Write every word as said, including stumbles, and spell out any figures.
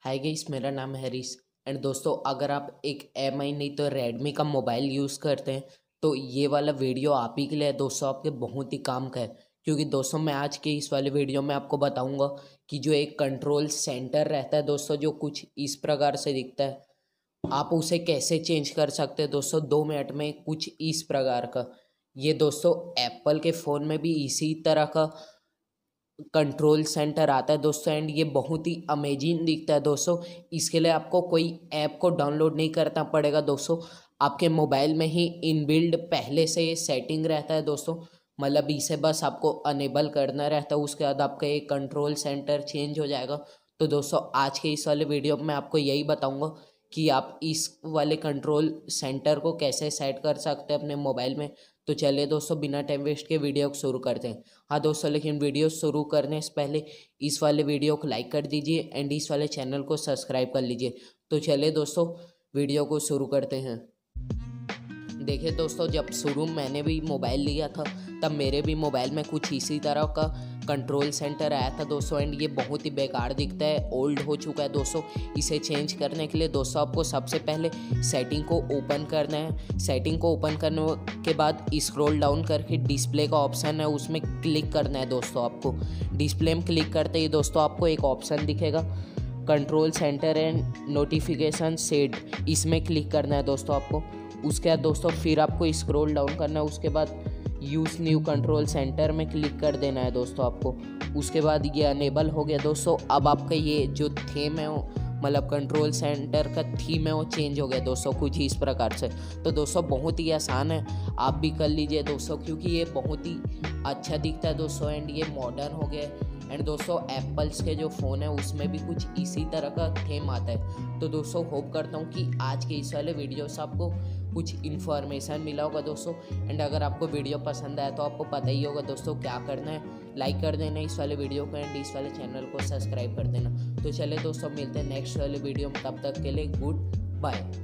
Hi guys, मेरा नाम है हरीश। एंड दोस्तों, अगर आप एक एम आई नहीं तो रेडमी का मोबाइल यूज़ करते हैं तो ये वाला वीडियो आप ही के लिए है दोस्तों, आपके बहुत ही काम का है। क्योंकि दोस्तों, मैं आज के इस वाले वीडियो में आपको बताऊंगा कि जो एक कंट्रोल सेंटर रहता है दोस्तों, जो कुछ इस प्रकार से दिखता है, आप उसे कैसे चेंज कर सकते हैं दोस्तों दो मिनट में, कुछ इस प्रकार का। ये दोस्तों एप्पल के फ़ोन में भी इसी तरह का कंट्रोल सेंटर आता है दोस्तों। एंड ये बहुत ही अमेजिंग दिखता है दोस्तों। इसके लिए आपको कोई ऐप को डाउनलोड नहीं करना पड़ेगा दोस्तों, आपके मोबाइल में ही इनबिल्ड पहले से ये सेटिंग रहता है दोस्तों। मतलब इसे बस आपको अनेबल करना रहता है, उसके बाद आपका ये कंट्रोल सेंटर चेंज हो जाएगा। तो दोस्तों, आज के इस वाले वीडियो में आपको यही बताऊंगा कि आप इस वाले कंट्रोल सेंटर को कैसे सेट कर सकते हैं अपने मोबाइल में। तो चलिए दोस्तों, बिना टाइम वेस्ट के वीडियो को शुरू करते हैं। हाँ दोस्तों, लेकिन वीडियो शुरू करने से पहले इस वाले वीडियो को लाइक कर दीजिए एंड इस वाले चैनल को सब्सक्राइब कर लीजिए। तो चलिए दोस्तों, वीडियो को शुरू करते हैं। देखिए दोस्तों, जब शुरू मैंने भी मोबाइल लिया था तब मेरे भी मोबाइल में कुछ इसी तरह का कंट्रोल सेंटर आया था दोस्तों। एंड ये बहुत ही बेकार दिखता है, ओल्ड हो चुका है दोस्तों। इसे चेंज करने के लिए दोस्तों आपको सबसे पहले सेटिंग को ओपन करना है। सेटिंग को ओपन करने के बाद स्क्रॉल डाउन करके डिस्प्ले का ऑप्शन है, उसमें क्लिक करना है दोस्तों। आपको डिस्प्ले में क्लिक करते ही दोस्तों आपको एक ऑप्शन दिखेगा, control centre and notification set, इसमें क्लिक करना है दोस्तों आपको। उसके बाद दोस्तों फिर आपको स्क्रॉल डाउन करना है, उसके बाद यूज़ न्यू कंट्रोल सेंटर में क्लिक कर देना है दोस्तों आपको। उसके बाद ये अनेबल हो गया दोस्तों। अब आपका ये जो थीम है वो, मतलब कंट्रोल सेंटर का थीम है, वो चेंज हो गया दोस्तों कुछ इस प्रकार से। तो दोस्तों बहुत ही आसान है, आप भी कर लीजिए दोस्तों, क्योंकि ये बहुत ही अच्छा दिखता है दोस्तों। एंड ये मॉडर्न हो गया है। एंड दोस्तों, एप्पल्स के जो फ़ोन है उसमें भी कुछ इसी तरह का थीम आता है। तो दोस्तों, होप करता हूँ कि आज के इस वाले वीडियो से आपको कुछ इन्फॉर्मेशन मिला होगा दोस्तों। एंड अगर आपको वीडियो पसंद आया तो आपको पता ही होगा दोस्तों क्या करना है, लाइक कर देना इस वाले वीडियो को एंड इस वाले चैनल को सब्सक्राइब कर देना। तो चले दोस्तों, मिलते हैं नेक्स्ट वाले वीडियो में, तब तक के लिए गुड बाय।